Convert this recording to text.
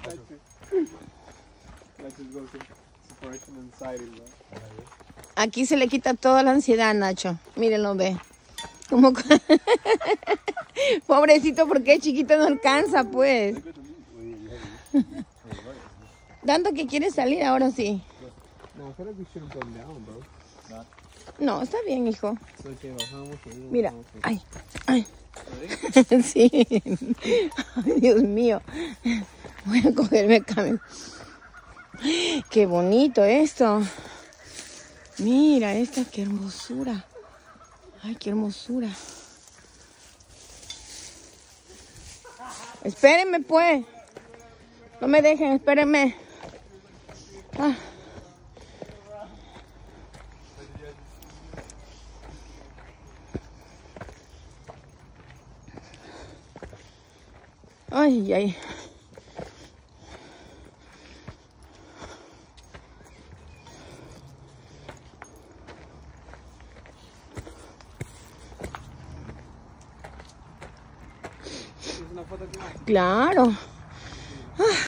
Aquí se le quita toda la ansiedad, Nacho. Mírenlo, ve. Como... Pobrecito, porque es chiquito, no alcanza, pues. Tanto que quiere salir ahora sí. No, está bien, hijo. Mira, ay, ay. Sí. Ay, Dios mío. Voy a cogerme acá. Qué bonito esto. Mira esta, qué hermosura. Ay, qué hermosura. Espérenme, pues. No me dejen, espérenme. Ah. Ay, ay. Claro.